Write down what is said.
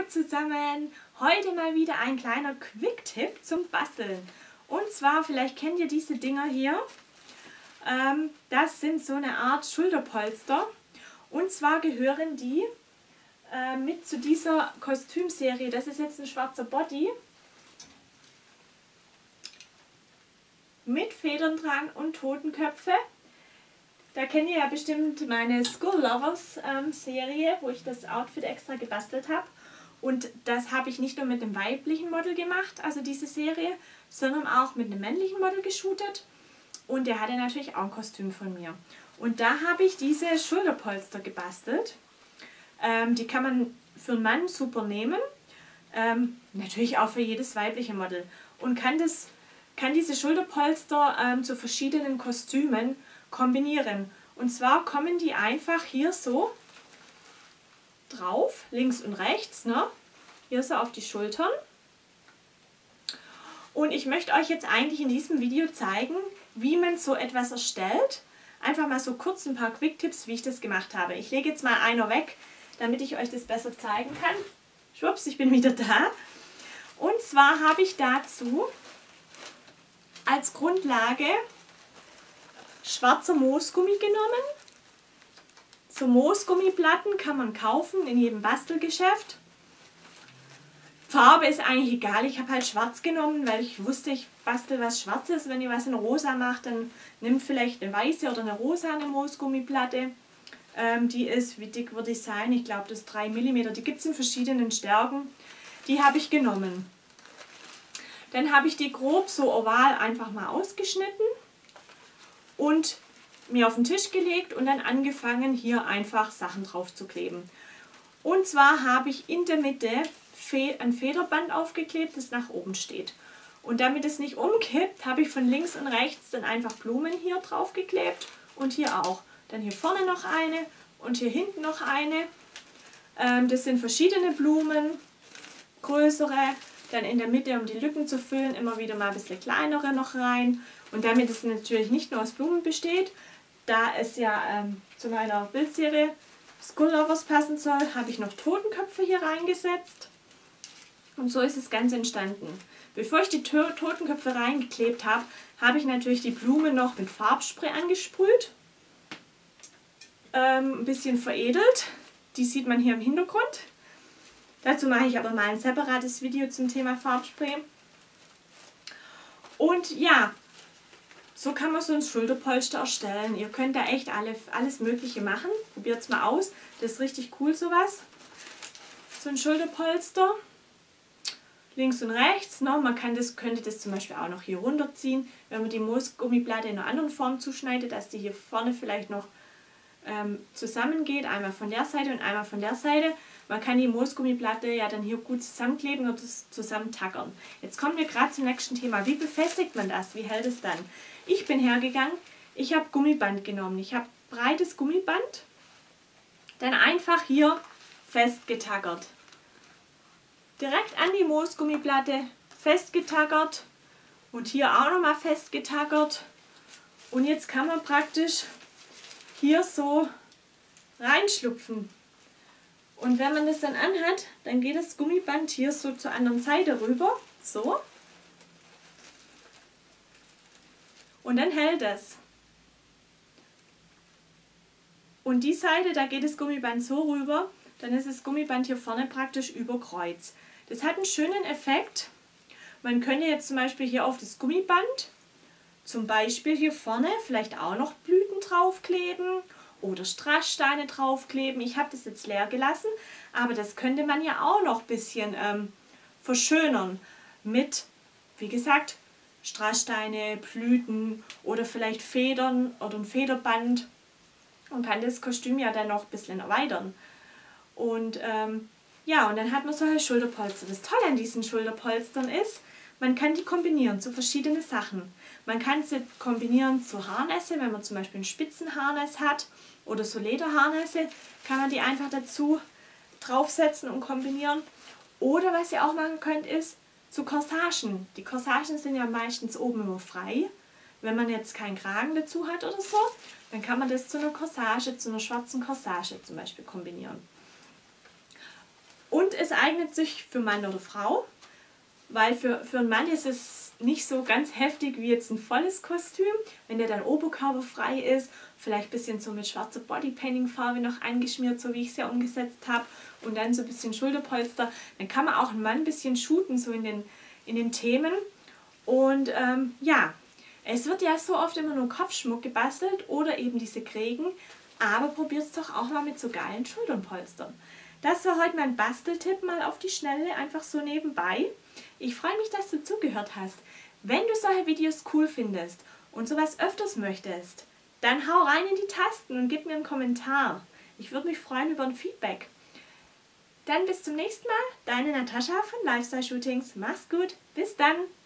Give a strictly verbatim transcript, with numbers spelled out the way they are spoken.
zusammen! Heute mal wieder ein kleiner Quick-Tipp zum Basteln. Und zwar, vielleicht kennt ihr diese Dinger hier. Ähm, das sind so eine Art Schulterpolster. Und zwar gehören die äh, mit zu dieser Kostümserie. Das ist jetzt ein schwarzer Body. Mit Federn dran und Totenköpfe. Da kennt ihr ja bestimmt meine School Lovers ähm, Serie, wo ich das Outfit extra gebastelt habe. Und das habe ich nicht nur mit einem weiblichen Model gemacht, also diese Serie, sondern auch mit einem männlichen Model geshootet. Und der hatte natürlich auch ein Kostüm von mir. Und da habe ich diese Schulterpolster gebastelt. Ähm, die kann man für einen Mann super nehmen. Ähm, natürlich auch für jedes weibliche Model. Und kann, das, kann diese Schulterpolster ähm, zu verschiedenen Kostümen kombinieren. Und zwar kommen die einfach hier so drauf, links und rechts, ne? Hier so auf die Schultern. Und ich möchte euch jetzt eigentlich in diesem Video zeigen, wie man so etwas erstellt. Einfach mal so kurz ein paar Quick-Tipps, wie ich das gemacht habe. Ich lege jetzt mal einer weg, damit ich euch das besser zeigen kann. Schwupps, ich bin wieder da. Und zwar habe ich dazu als Grundlage schwarzer Moosgummi genommen. So Moosgummiplatten kann man kaufen in jedem Bastelgeschäft. Farbe ist eigentlich egal, ich habe halt schwarz genommen, weil ich wusste, ich bastel was Schwarzes. Wenn ihr was in rosa macht, dann nehmt vielleicht eine weiße oder eine rosane Moosgummiplatte. Ähm, die ist, wie dick wird die sein? Ich glaube, das ist drei Millimeter. Die gibt es in verschiedenen Stärken. Die habe ich genommen. Dann habe ich die grob so oval einfach mal ausgeschnitten und mir auf den Tisch gelegt und dann angefangen, hier einfach Sachen drauf zu kleben. Und zwar habe ich in der Mitte ein Federband aufgeklebt, das nach oben steht. Und damit es nicht umkippt, habe ich von links und rechts dann einfach Blumen hier drauf geklebt und hier auch. Dann hier vorne noch eine und hier hinten noch eine. Ähm, das sind verschiedene Blumen, größere. Dann in der Mitte, um die Lücken zu füllen, immer wieder mal ein bisschen kleinere noch rein. Und damit es natürlich nicht nur aus Blumen besteht, da es ja ähm, zu meiner Bildserie School Lovers passen soll, habe ich noch Totenköpfe hier reingesetzt. Und so ist das Ganze entstanden. Bevor ich die Totenköpfe reingeklebt habe, habe ich natürlich die Blume noch mit Farbspray angesprüht. Ähm, ein bisschen veredelt. Die sieht man hier im Hintergrund. Dazu mache ich aber mal ein separates Video zum Thema Farbspray. Und ja, so kann man so ein Schulterpolster erstellen. Ihr könnt da echt alle, alles Mögliche machen. Probiert es mal aus. Das ist richtig cool sowas. So ein Schulterpolster. Links und rechts. Ne? Man kann das, könnte das zum Beispiel auch noch hier runterziehen, wenn man die Moosgummiplatte in einer anderen Form zuschneidet, dass die hier vorne vielleicht noch ähm, zusammengeht. Einmal von der Seite und einmal von der Seite. Man kann die Moosgummiplatte ja dann hier gut zusammenkleben und zusammen tackern. Jetzt kommen wir gerade zum nächsten Thema. Wie befestigt man das? Wie hält es dann? Ich bin hergegangen, ich habe Gummiband genommen. Ich habe breites Gummiband, dann einfach hier festgetackert. Direkt an die Moosgummiplatte festgetackert und hier auch nochmal festgetackert. Und jetzt kann man praktisch hier so reinschlupfen. Und wenn man das dann anhat, dann geht das Gummiband hier so zur anderen Seite rüber. So. Und dann hält es. Und die Seite, da geht das Gummiband so rüber, dann ist das Gummiband hier vorne praktisch über Kreuz. Das hat einen schönen Effekt. Man könnte jetzt zum Beispiel hier auf das Gummiband, zum Beispiel hier vorne, vielleicht auch noch Blüten draufkleben oder Strasssteine draufkleben. Ich habe das jetzt leer gelassen, aber das könnte man ja auch noch ein bisschen ähm, verschönern mit, wie gesagt, Strasssteine, Blüten oder vielleicht Federn oder ein Federband und kann das Kostüm ja dann noch ein bisschen erweitern. Und ähm, ja, und dann hat man solche Schulterpolster. Das Tolle an diesen Schulterpolstern ist, man kann die kombinieren zu verschiedenen Sachen. Man kann sie kombinieren zu Harnässe, wenn man zum Beispiel ein Spitzenharness hat oder so Lederharnässe, kann man die einfach dazu draufsetzen und kombinieren. Oder was ihr auch machen könnt, ist zu Corsagen. Die Corsagen sind ja meistens oben immer frei. Wenn man jetzt keinen Kragen dazu hat oder so, dann kann man das zu einer Corsage, zu einer schwarzen Corsage zum Beispiel kombinieren. Und es eignet sich für Mann oder Frau, weil für, für einen Mann ist es nicht so ganz heftig wie jetzt ein volles Kostüm. Wenn der dann oberkörperfrei ist, vielleicht ein bisschen so mit schwarzer Bodypainting-Farbe noch eingeschmiert, so wie ich es ja umgesetzt habe, und dann so ein bisschen Schulterpolster, dann kann man auch einen Mann ein bisschen shooten, so in den, in den Themen. Und ähm, ja, es wird ja so oft immer nur Kopfschmuck gebastelt oder eben diese Krägen, aber probiert es doch auch mal mit so geilen Schulternpolstern. Das war heute mein Basteltipp mal auf die Schnelle, einfach so nebenbei. Ich freue mich, dass du zugehört hast. Wenn du solche Videos cool findest und sowas öfters möchtest, dann hau rein in die Tasten und gib mir einen Kommentar. Ich würde mich freuen über ein Feedback. Dann bis zum nächsten Mal, deine Natascha von Lifestyle Shootings. Mach's gut, bis dann!